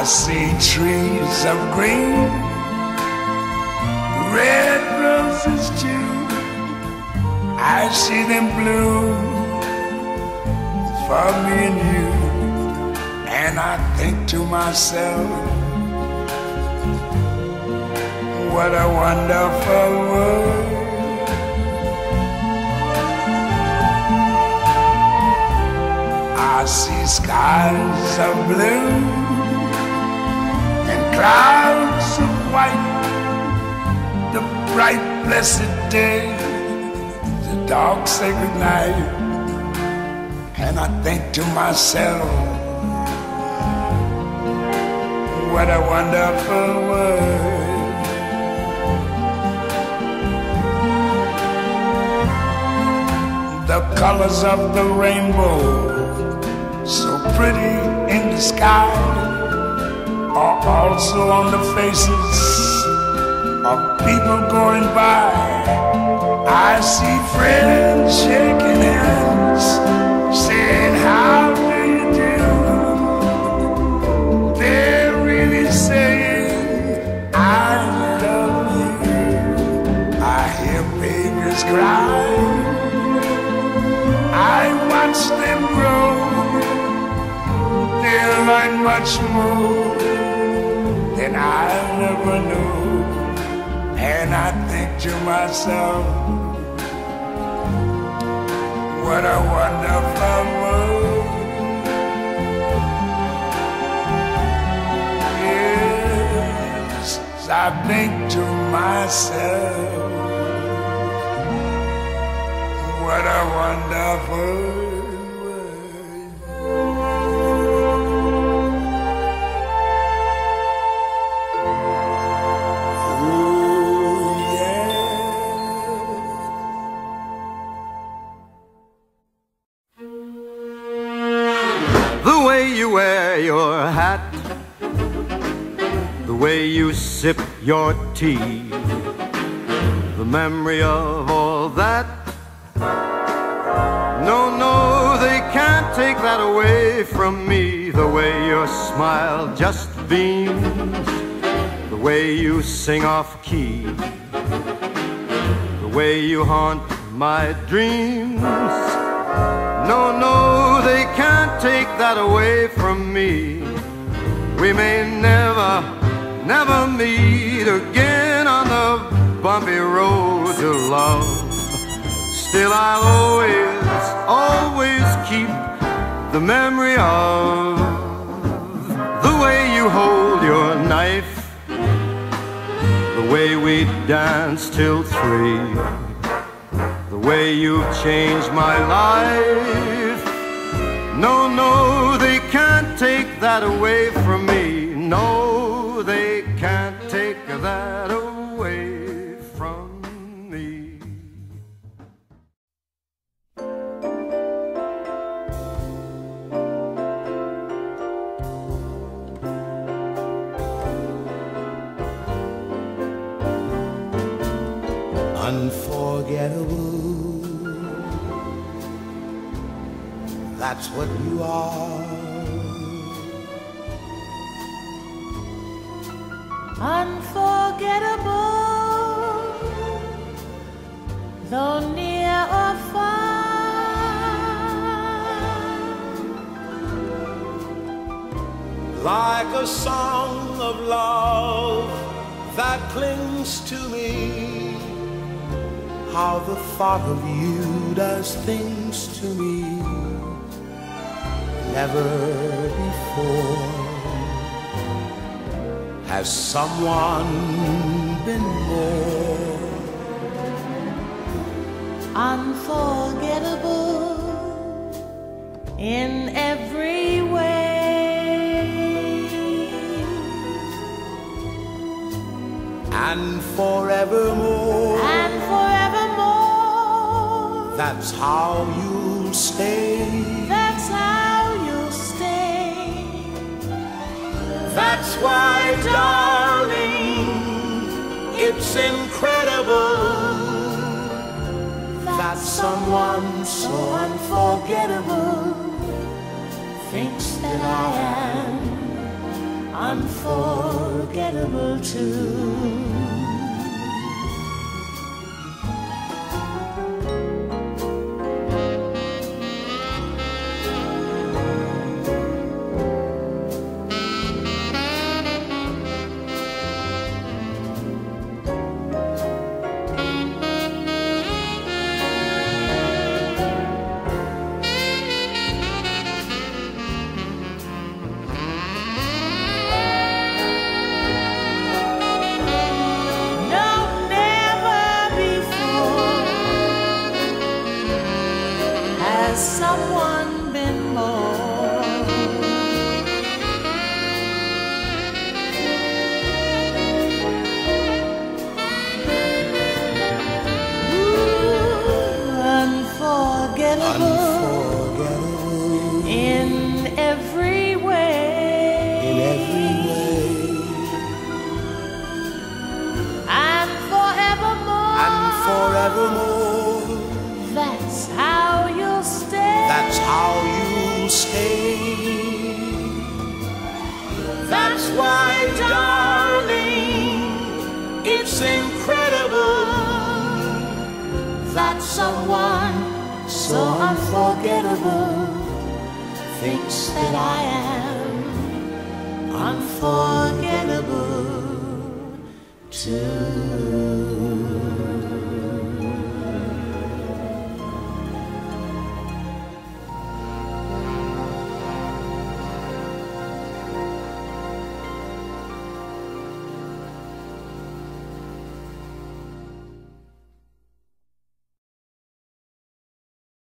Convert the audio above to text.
see trees of green, red roses too. I see them bloom for me and you. And I think to myself, what a wonderful world. I see skies of blue and clouds of white, the bright blessed day, the dark sacred night. And I think to myself, what a wonderful world. The colors of the rainbow, so pretty in the sky, are also on the faces of people going by. I see friends shaking hands, saying, how do you do? They're really saying, I love you. I hear babies cry, I watch them grow. They'll learn much more than I never knew. And I think to myself, what a wonderful world. Yes, I think to myself, what a wonderful world. Your hat, the way you sip your tea, the memory of all that. No, no, they can't take that away from me. The way your smile just beams, the way you sing off key, the way you haunt my dreams. No, no, they can't take that away from me. We may never, never meet again on the bumpy road to love. Still I'll always, always keep the memory of the way you hold your knife, the way we danced till 3, the way you've changed my life. No, no, they can't take that away from me. No, they can't take that away from me. Unforgettable, that's what you are. Unforgettable, though near or far. Like a song of love that clings to me, how the thought of you does things to me never before. Has someone been more unforgettable in every way, and forevermore? And forevermore, that's how you'll stay. that's how you'll stay. That's why, darling, it's incredible that someone so unforgettable thinks that I am unforgettable too. Someone been more unforgettable in every way, and forevermore, that's how you'll stay. That's how you stay. That's why, darling, it's incredible that someone so unforgettable thinks that I am unforgettable too.